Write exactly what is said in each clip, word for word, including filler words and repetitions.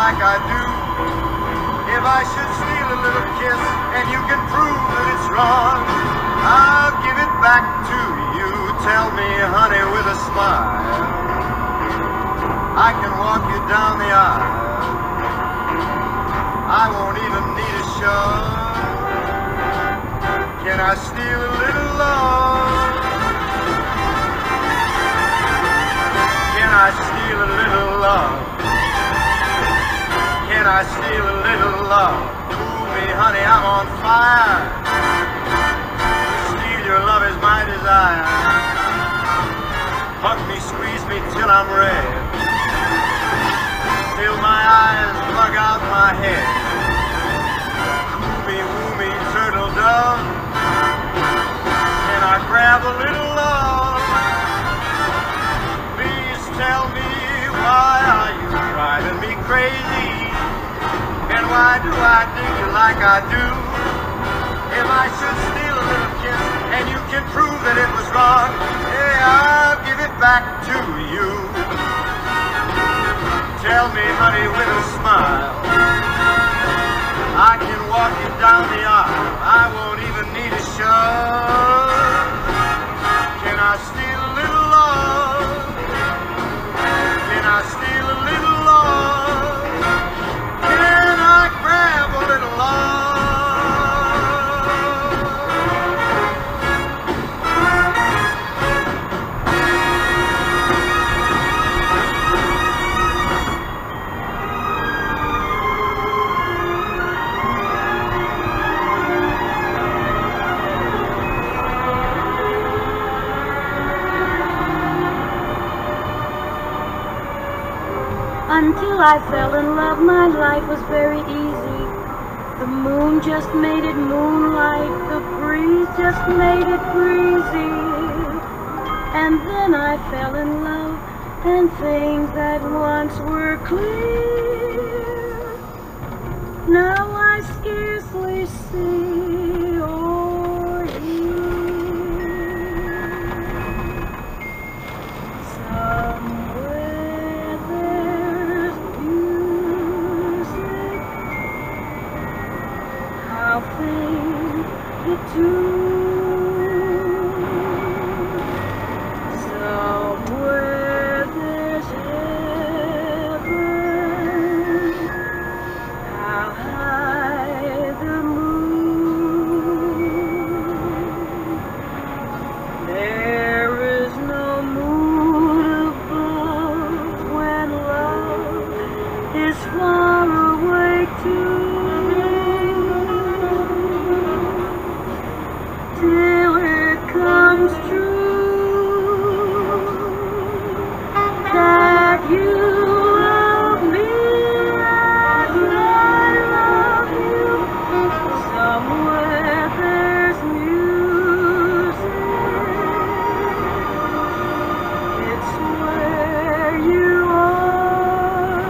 like I do. If I should steal a little kiss and you can prove that it's wrong, I'll give it back to you. Tell me, honey, with a smile, I can walk you down the aisle. I won't even need a shove. Can I steal a little love? Can I steal a little love? Can I steal a little love? Fool me, honey, I'm on fire. To steal your love is my desire. Hug me, squeeze me till I'm red. Fill my eyes, plug out my head. Woo me, woo me, turtle dove. Can I grab a little love? Please tell me, why are you driving me crazy? And why do I dig you like I do? If I should steal a little kiss and you can prove that it was wrong, hey, I'll give it back to you. Tell me, honey, with a smile, I can walk you down the aisle. I won't even need a shove. Can I steal a little love? Can I steal a little love? Can I grab a little love? Until I fell in love, my life was very easy. The moon just made it moonlight, the breeze just made it breezy. And then I fell in love, and things that once were clear, now I scarcely see or hear. Somewhere how faint the tune. Somewhere there's heaven. How high the moon. There is no moon above when love is far away too. Till it comes true that you love me as I love you. Somewhere there's music. It's where you are.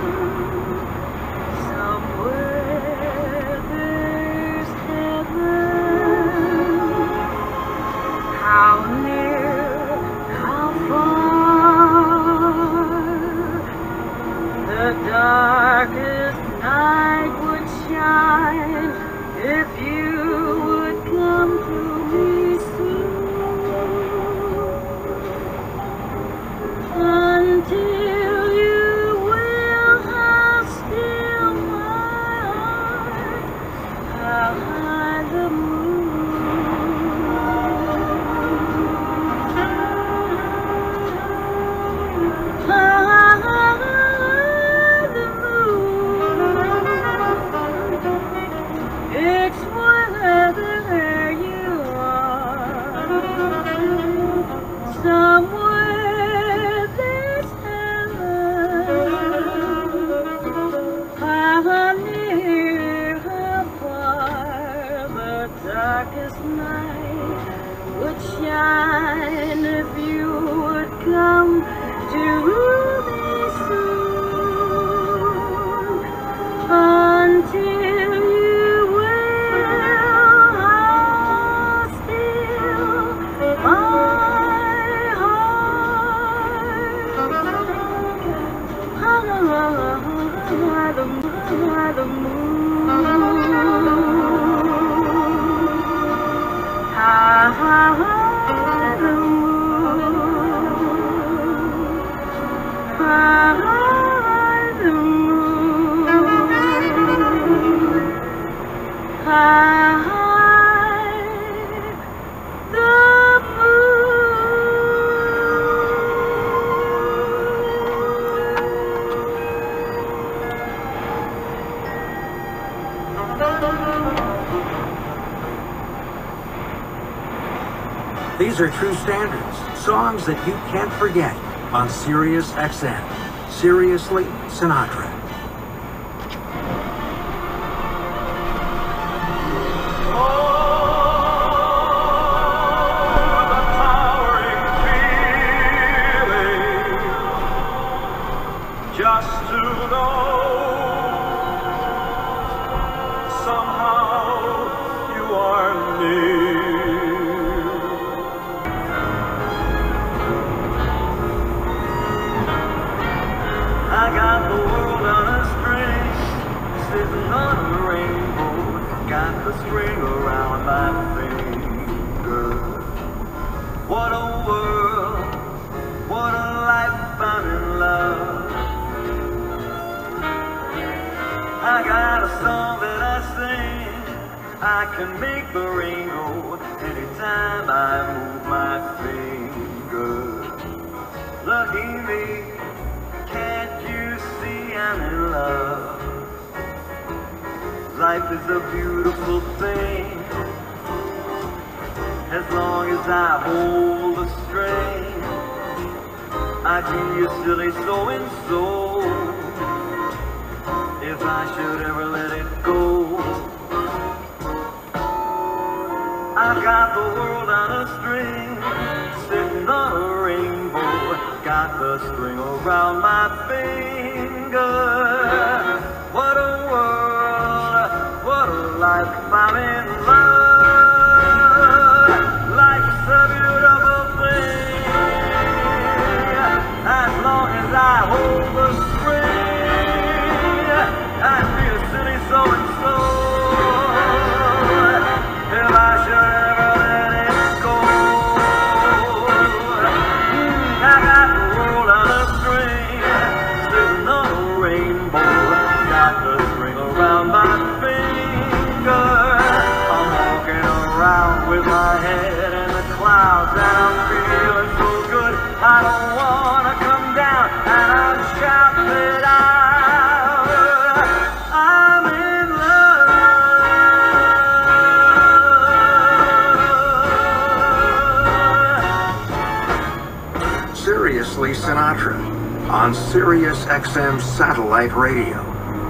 Somewhere there's heaven. How near, how far, the darkest night would shine if you would come to me soon. Until you will, how still my heart, how high the moon. It's wherever you are. Somewhere there's heaven. How near, how far, the darkest night would shine if you would come to me soon. Until you will, how still my heart. by the moon. High, high, high the moon. High, high the moon. High, high the moon. These are true standards, songs that you can't forget on Sirius X M. Seriously, Sinatra. Just to know somehow you are near. I got the world on a string, sitting on a rainbow, got the string around my finger. What a world, what a life, I'm in love. I got a song that I sing, I can make the rain go anytime I move my finger. Lucky me, can't you see I'm in love? Life is a beautiful thing, as long as I hold the string. I'd be a silly so-and-so if I should ever let it go. I've got the world on a string, sitting on a rainbow, got the string around my finger. What a world, what a life, I'm in love. Life's a beautiful thing, as long as I hold the string. I'd be a silly so-and-so if I should ever let it go. I got the world on a string, sitting on a rainbow, got the string around my finger. I'm walking around with my head in the clouds and I'm feeling so good. I don't wanna come down and I'm shouting it out. Seriously, Sinatra on Sirius X M satellite radio.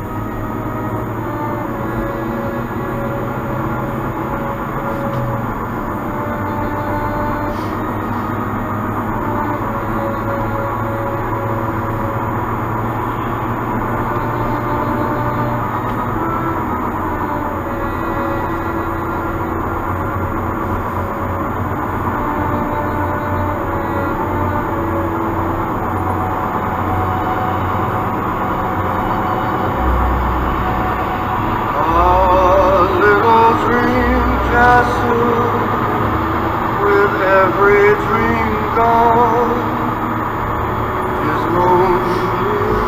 With every dream gone, his lonely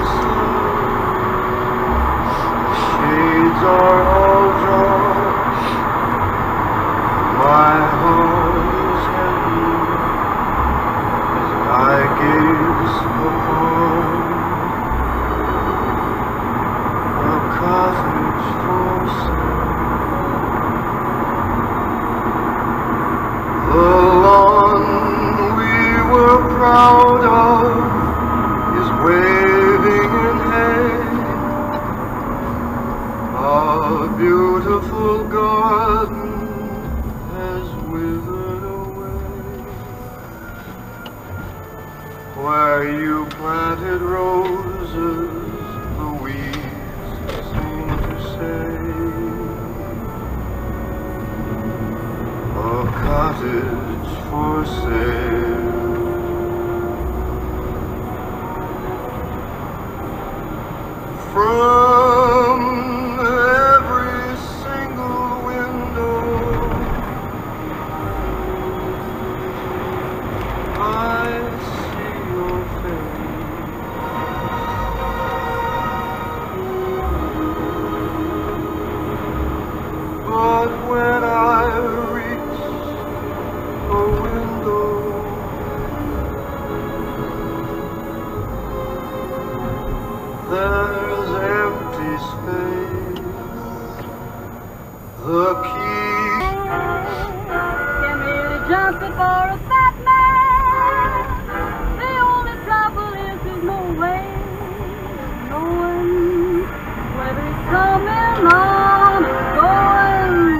shades are all drawn. My heart is heavy as I gaze upon a cottage for sale. The lawn we were proud of is waving in hay. Our beautiful garden has withered away. Where you planted roses, the weeds seem to say, a cottage for sale. From for a fat man. The only trouble is there's no way of knowing whether he's coming on or going.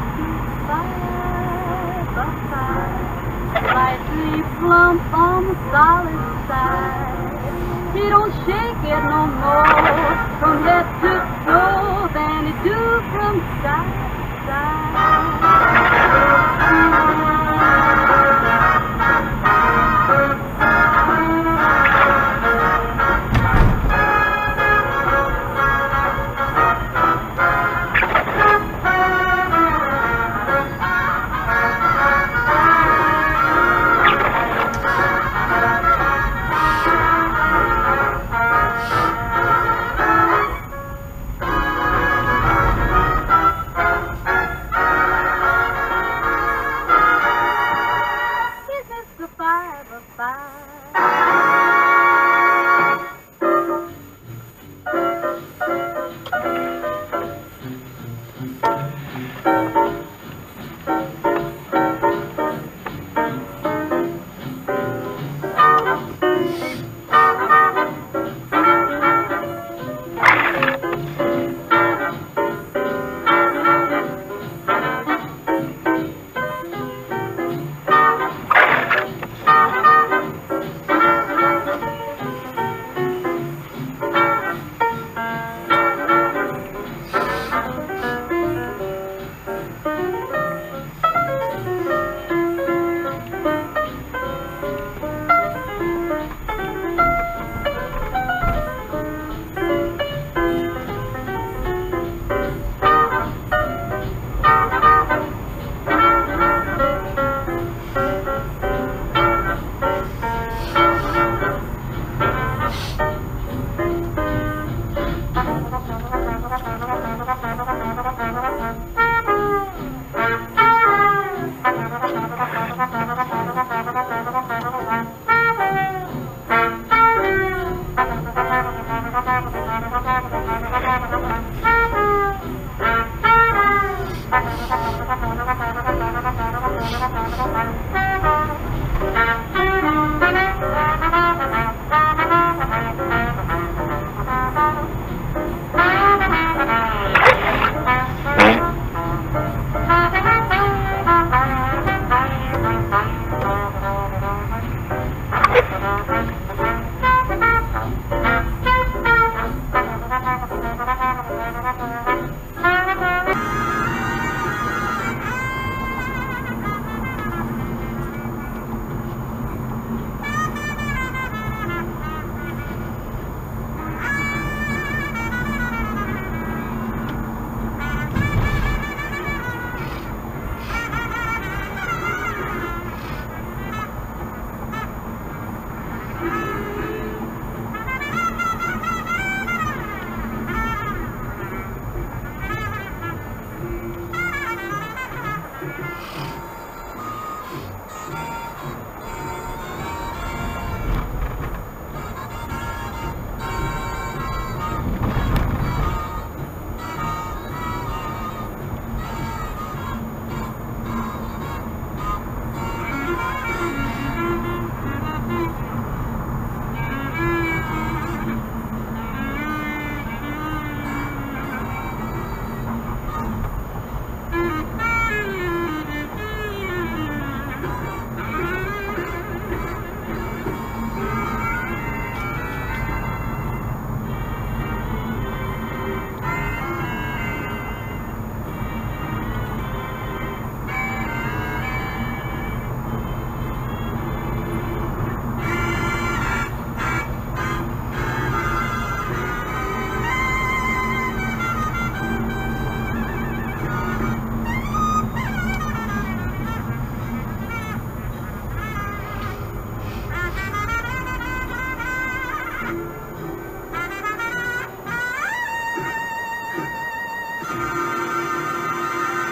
Side by side, slightly plump on the solid side. He don't shake it no more from head to toe than he do from side to side.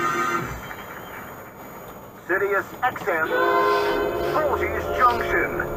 Sirius X M, Portage Junction.